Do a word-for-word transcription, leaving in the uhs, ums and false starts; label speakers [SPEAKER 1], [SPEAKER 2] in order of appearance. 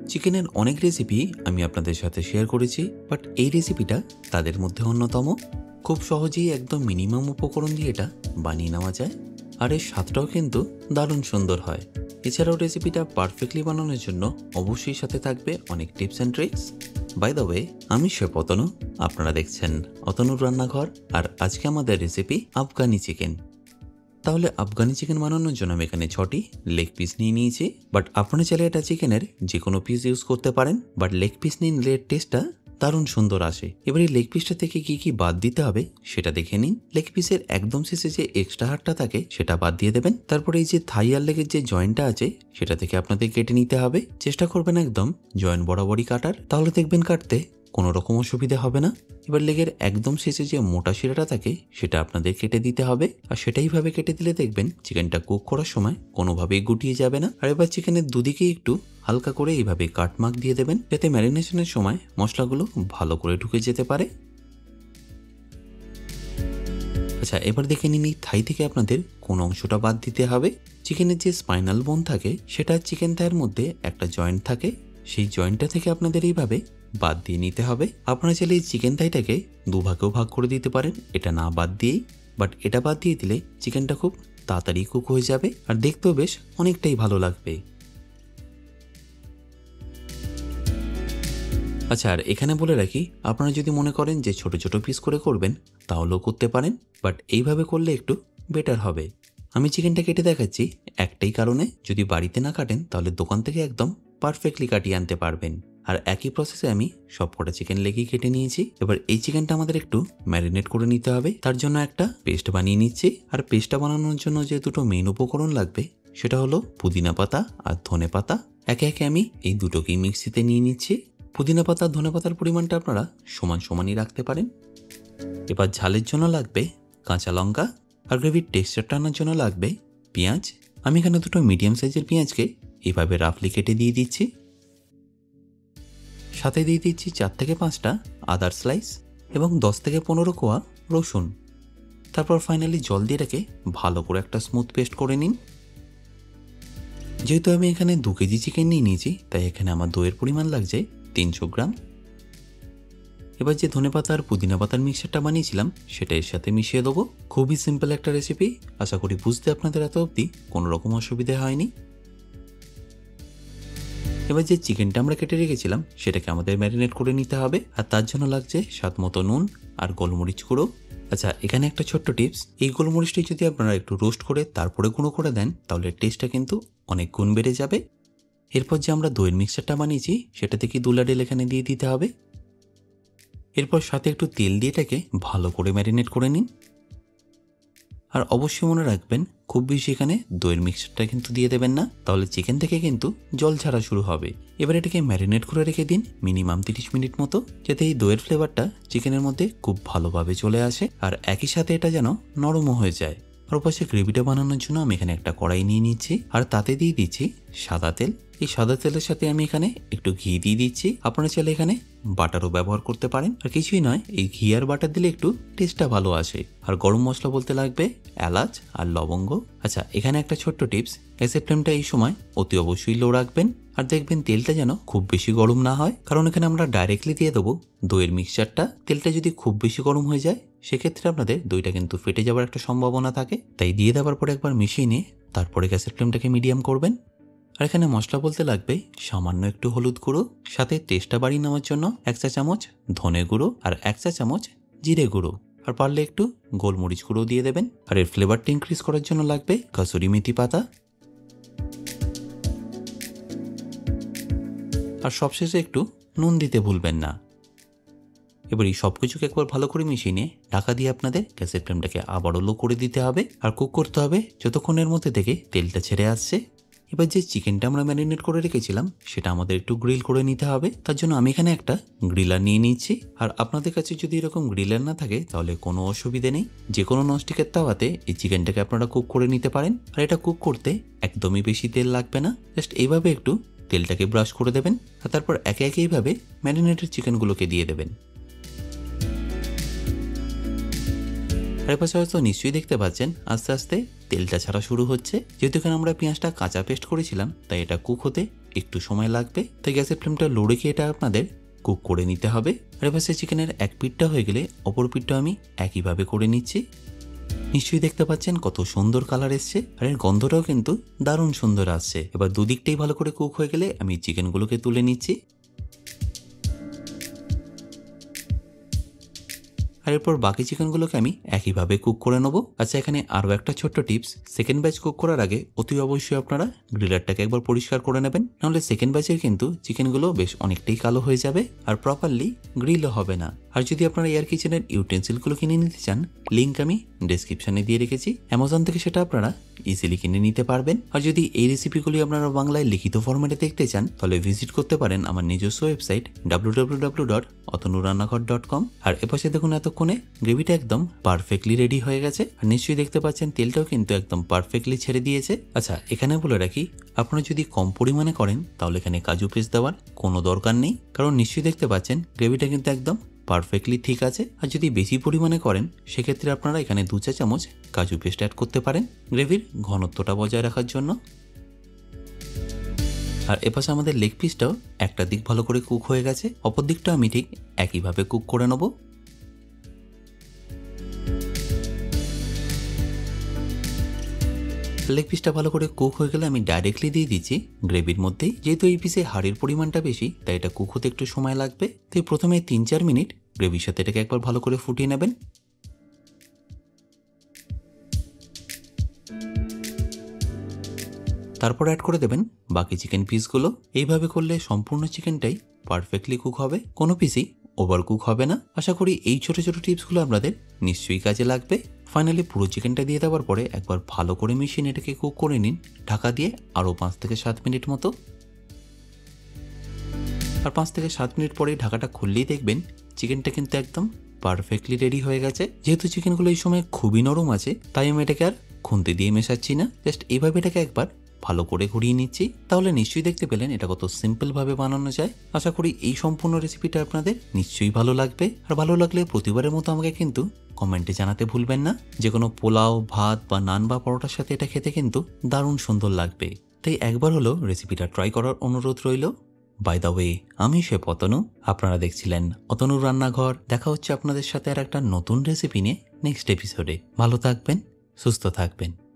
[SPEAKER 1] চিকেনের অনেক রেসিপি আমি আপনাদের সাথে শেয়ার করেছি, বাট এই রেসিপিটা তাদের মধ্যে অন্যতম। খুব সহজেই একদম মিনিমাম উপকরণ দিয়ে এটা বানিয়ে নেওয়া যায়, আর এর স্বাদটাও কিন্তু দারুণ সুন্দর হয়। এছাড়াও রেসিপিটা পারফেক্টলি বানানোর জন্য অবশ্যই সাথে থাকবে অনেক tips and tricks. By the way, আমি শেফ অতনু, আপনারা দেখছেন অতনুর রান্নাঘর, আর আজকে আমাদের রেসিপি আফগানি চিকেন। তাহলে আফগানি চিকেন বানানোর জন্য আমি এখানে ছটি লেগ পিস নিয়ে নিয়েছি, বাট আপনারা চাইলে এটা চিকেনের যে কোনো পিস ইউজ করতে পারেন, বাট লেগ পিস নিলে টেস্টটা দারুণ সুন্দর আসে। এবার এই লেগ পিসটা থেকে কি কি বাদ দিতে হবে সেটা দেখে নিন। লেগ পিসের একদম শেষে যে এক্সট্রা হাড়টা থাকে সেটা বাদ দিয়ে দেবেন। তারপরে এই যে থাই আর লেগের যে জয়েন্টটা আছে সেটা থেকে আপনাদের কেটে নিতে হবে। চেষ্টা করবেন একদম জয়েন্ট বরাবরই কাটার, তাহলে দেখবেন কাটতে কোনো রকম অসুবিধা হবে না। এবার লেগের একদম শেষে যে মোটা শিরাটা থাকে সেটা আপনাদের কেটে দিতে হবে, আর সেটাইভাবে কেটে দিলে দেখবেন চিকেনটা কুক করার সময় কোনোভাবেই গুটিয়ে যাবে না। আর এবার চিকেনের দুদিকে একটু হালকা করে এইভাবে কাটমার্ক দিয়ে দেবেন, যাতে ম্যারিনেশনের সময় মশলাগুলো ভালো করে ঢুকে যেতে পারে। আচ্ছা, এবার দেখে নিন এই থাই থেকে আপনাদের কোন অংশটা বাদ দিতে হবে। চিকেনের যে স্পাইনাল বোন থাকে সেটা চিকেন থাইয়ের মধ্যে একটা জয়েন্ট থাকে, সেই জয়েন্টটা থেকে আপনাদের এইভাবে বাদ দিয়ে নিতে হবে। আপনারা চাইলে এই চিকেন থাইটাকে দুভাগেও ভাগ করে দিতে পারেন, এটা না বাদ দিয়েই, বাট এটা বাদ দিয়ে দিলে চিকেনটা খুব তাড়াতাড়ি কুক হয়ে যাবে আর দেখতেও বেশ অনেকটাই ভালো লাগবে। আচ্ছা, আর এখানে বলে রাখি, আপনারা যদি মনে করেন যে ছোট ছোট পিস করে করবেন তাহলেও করতে পারেন, বাট এইভাবে করলে একটু বেটার হবে। আমি চিকেনটা কেটে দেখাচ্ছি একটাই কারণে, যদি বাড়িতে না কাটেন তাহলে দোকান থেকে একদম পারফেক্টলি কাটিয়ে আনতে পারবেন। আর একই প্রসেসে আমি সব কটা চিকেন লেগই কেটে নিয়েছি। এবার এই চিকেনটা আমাদের একটু ম্যারিনেট করে নিতে হবে, তার জন্য একটা পেস্ট বানিয়ে নিচ্ছি। আর পেস্টটা বানানোর জন্য যে দুটো মেন উপকরণ লাগবে সেটা হলো পুদিনা পাতা আর ধনে পাতা। একে একে আমি এই দুটোকেই মিক্সিতে নিয়ে নিচ্ছি। পুদিনা পাতা ধনে পাতার পরিমাণটা আপনারা সমান সমানই রাখতে পারেন। এবার ঝালের জন্য লাগবে কাঁচা লঙ্কা, আর গ্রেভির টেক্সচারটা আনার জন্য লাগবে পেঁয়াজ। আমি এখানে দুটো মিডিয়াম সাইজের পেঁয়াজকে এইভাবে রাফলি কেটে দিয়ে দিচ্ছি। সাথে দিয়ে দিচ্ছি চার থেকে পাঁচটা আদার স্লাইস এবং দশ থেকে পনেরো কোয়া রসুন। তারপর ফাইনালি জল দিয়ে রেখে ভালো করে একটা স্মুথ পেস্ট করে নিন। যেহেতু আমি এখানে দু কেজি চিকেন নিয়ে নিয়েছি, তাই এখানে আমার দইয়ের পরিমাণ লাগছে তিনশো গ্রাম। এবার যে ধনেপাতা আর পুদিনা পাতার মিক্সচারটা বানিয়েছিলাম সেটা এর সাথে মিশিয়ে দেবো। খুবই সিম্পল একটা রেসিপি, আশা করি বুঝতে আপনাদের এত অবধি কোনো রকম অসুবিধা হয়নি। এবার যে চিকেনটা আমরা কেটে রেখেছিলাম সেটাকে আমাদের ম্যারিনেট করে নিতে হবে, আর তার জন্য লাগছে স্বাদ মতো নুন আর গোলমরিচ গুঁড়ো। আচ্ছা, এখানে একটা ছোট্ট টিপস, এই গোলমরিচটি যদি আপনারা একটু রোস্ট করে তারপরে গুঁড়ো করে দেন তাহলে টেস্টটা কিন্তু অনেক গুণ বেড়ে যাবে। এরপর যে আমরা দইয়ের মিক্সচারটা বানিয়েছি সেটা থেকে দু লাডেল এখানে দিয়ে দিতে হবে। এরপর সাথে একটু তেল দিয়ে এটাকে ভালো করে ম্যারিনেট করে নিন। আর অবশ্যই মনে রাখবেন, খুব বেশি এখানে দইয়ের মিক্সচারটা কিন্তু দিয়ে দেবেন না, তাহলে চিকেন থেকে কিন্তু জল ছাড়া শুরু হবে। এবার এটাকে ম্যারিনেট করে রেখে দিন মিনিমাম তিরিশ মিনিট মতো, যাতে এই দইয়ের ফ্লেভারটা চিকেনের মধ্যে খুব ভালোভাবে চলে আসে আর একই সাথে এটা যেন নরমও হয়ে যায়। আর পাশে গ্রেভিটা বানানোর জন্য আমি এখানে একটা কড়াই নিয়ে নিচ্ছি, আর তাতে দিয়ে দিচ্ছি সাদা তেল। এই সাদা তেলের সাথে আমি এখানে একটু ঘি দিয়ে দিচ্ছি। আপনারা চাইলে এখানে বাটারও ব্যবহার করতে পারেন, আর কিছুই নয়, এই ঘি আর বাটার দিলে একটু টেস্টটা ভালো আসে। আর গরম মশলা বলতে লাগবে এলাচ আর লবঙ্গ। আচ্ছা, এখানে একটা ছোট্ট টিপস, গ্যাসের ফ্লেমটা এই সময় অতি অবশ্যই লো রাখবেন, আর দেখবেন তেলটা যেন খুব বেশি গরম না হয়, কারণ এখানে আমরা ডাইরেক্টলি দিয়ে দেবো দইয়ের মিক্সচারটা। তেলটা যদি খুব বেশি গরম হয়ে যায় সেক্ষেত্রে আপনাদের দইটা কিন্তু ফেটে যাওয়ার একটা সম্ভাবনা থাকে, তাই দিয়ে দেওয়ার পরে একবার মিশিয়ে নিয়ে তারপরে গ্যাসের ফ্লেমটাকে মিডিয়াম করবেন। আর এখানে মশলা বলতে লাগবে সামান্য একটু হলুদ গুঁড়ো, সাথে টেস্টটা বাড়িয়ে নেওয়ার জন্য এক চা চামচ ধনে গুঁড়ো আর এক চা চামচ জিরে গুঁড়ো, আর পারলে একটু গোলমরিচ গুঁড়ো দিয়ে দেবেন। আর এর ফ্লেভারটা ইনক্রিজ করার জন্য লাগবে কাসুরি মেথি পাতা। আর সবশেষে একটু নুন দিতে ভুলবেন না। এবার এই সব কিছুকে একবার ভালো করে মিশিয়ে নিয়ে ঢাকা দিয়ে আপনাদের গ্যাসের ফ্লেমটাকে আবারও লো করে দিতে হবে, আর কুক করতে হবে যতক্ষণের মধ্যে থেকে তেলটা ছেড়ে আসছে। এবার যে চিকেনটা আমরা ম্যারিনেট করে রেখেছিলাম সেটা আমাদের একটু গ্রিল করে নিতে হবে, তার জন্য আমি এখানে একটা গ্রিলার নিয়ে নিচ্ছি। আর আপনাদের কাছে যদি এরকম গ্রিলার না থাকে তাহলে কোনো অসুবিধে নেই, যে কোনো ননস্টিকের তাওয়াতে এই চিকেনটাকে আপনারা কুক করে নিতে পারেন। আর এটা কুক করতে একদমই বেশি তেল লাগবে না, জাস্ট এইভাবে একটু তেলটাকে ব্রাশ করে দেবেন, আর তারপর একে একে এইভাবে ম্যারিনেটেড চিকেনগুলোকে দিয়ে দেবেন। আর পাশে হয়তো নিশ্চয়ই দেখতে পাচ্ছেন আস্তে আস্তে তেলটা ছাড়া শুরু হচ্ছে। যেহেতু এখানে আমরা পেঁয়াজটা কাঁচা পেস্ট করেছিলাম তাই এটা কুক হতে একটু সময় লাগবে, তাই গ্যাসের ফ্লেমটা লো রেখে এটা আপনাদের কুক করে নিতে হবে। আর এপাশে চিকেনের এক পিঠটা হয়ে গেলে অপর পিঠটা আমি একইভাবে করে নিচ্ছি। নিশ্চয়ই দেখতে পাচ্ছেন কত সুন্দর কালার এসছে, আর এর গন্ধটাও কিন্তু দারুণ সুন্দর আসছে। এবার দুদিকটাই ভালো করে কুক হয়ে গেলে আমি চিকেনগুলোকে তুলে নিচ্ছি। আর এরপর বাকি চিকেনগুলোকে আমি একইভাবে কুক করে নেবো। আচ্ছা, এখানে আরও একটা ছোট্ট টিপস, সেকেন্ড ব্যাচ কুক করার আগে অতি অবশ্যই আপনারা গ্রিলারটাকে একবার পরিষ্কার করে নেবেন, নাহলে সেকেন্ড ব্যাচের কিন্তু চিকেনগুলো বেশ অনেকটাই কালো হয়ে যাবে আর প্রপারলি গ্রিলও হবে না। আর যদি আপনারা এয়ার কিচেনের ইউটেন্সিলগুলো কিনে নিতে চান, লিঙ্ক আমি ডেসক্রিপশনে দিয়ে রেখেছি, অ্যামাজন থেকে সেটা আপনারা ইজিলি কিনে নিতে পারবেন। আর যদি এই রেসিপিগুলি আপনারা বাংলায় লিখিত ফরম্যাটে দেখতে চান, তাহলে ভিজিট করতে পারেন আমার নিজস্ব website W W W dot Atanu Rannaghar dot কম। আর এপাশে দেখুন এতক্ষণে গ্রেভিটা একদম পারফেক্টলি রেডি হয়ে গেছে, আর নিশ্চয়ই দেখতে পাচ্ছেন তেলটাও কিন্তু একদম পারফেক্টলি ছেড়ে দিয়েছে। আচ্ছা, এখানে বলে রাখি, আপনারা যদি কম পরিমাণে করেন তাহলে এখানে কাজু পেস্ট দেওয়ার কোনো দরকার নেই, কারণ নিশ্চয়ই দেখতে পাচ্ছেন গ্রেভিটা কিন্তু একদম পারফেক্টলি ঠিক আছে। আর যদি বেশি পরিমাণে করেন সেক্ষেত্রে আপনারা এখানে দু চা চামচ কাজু পেস্ট অ্যাড করতে পারেন গ্রেভির ঘনত্বটা বজায় রাখার জন্য। আর এপাশে আমাদের লেগ পিসটাও একটা দিক ভালো করে কুক হয়ে গেছে, অপর দিকটা আমি ঠিক একইভাবে কুক করে নেব। লেগ পিসটা ভালো করে কুক হয়ে গেলে আমি ডাইরেক্টলি দিয়ে দিচ্ছি গ্রেভির মধ্যেই। যেহেতু এই পিসে হাড়ের পরিমাণটা বেশি, তাই এটা কুক হতে একটু সময় লাগবে, তাই প্রথমে তিন চার মিনিট গ্রেভির সাথে এটাকে একবার ভালো করে ফুটিয়ে নেবেন। তারপর অ্যাড করে দেবেন বাকি চিকেন পিসগুলো। এইভাবে করলে সম্পূর্ণ চিকেনটাই পারফেক্টলি কুক হবে, কোনো পিসই ওভার কুক হবে না। আশা করি এই ছোট ছোট টিপসগুলো আপনাদের নিশ্চয়ই কাজে লাগবে। ফাইনালি পুরো চিকেনটা দিয়ে দেওয়ার পরে একবার ভালো করে মিশিয়ে এটাকে কুক করে নিন ঢাকা দিয়ে আরও পাঁচ থেকে সাত মিনিট মতো। আর পাঁচ থেকে সাত মিনিট পরে ঢাকাটা খুললেই দেখবেন চিকেনটা কিন্তু একদম পারফেক্টলি রেডি হয়ে গেছে। যেহেতু চিকেনগুলো এই সময় খুবই নরম আছে, তাই আমি এটাকে আর খুন্তি দিয়ে মেশাচ্ছি না, জাস্ট এইভাবে এটাকে একবার ভালো করে ঘুরিয়ে নিচ্ছি। তাহলে নিশ্চয়ই দেখতে পেলেন এটা কত সিম্পল ভাবে বানানো যায়। আশা করি এই সম্পূর্ণ রেসিপিটা আপনাদের নিশ্চয়ই ভালো লাগবে। আর ভালো লাগলে প্রতিবারের মতো আমাকে কিন্তু কমেন্টে জানাতে ভুলবেন না। যে কোনো পোলাও, ভাত বা নান বা পরোটার সাথে এটা খেতে কিন্তু দারুণ সুন্দর লাগবে। তাই একবার হলো রেসিপিটা ট্রাই করার অনুরোধ রইল। বাই দ্য ওয়ে, আমি শেফ অতনু, আপনারা দেখছিলেন অতনুর রান্নাঘর। দেখা হচ্ছে আপনাদের সাথে আর একটা নতুন রেসিপি নিয়ে নেক্সট এপিসোডে। ভালো থাকবেন, সুস্থ থাকবেন।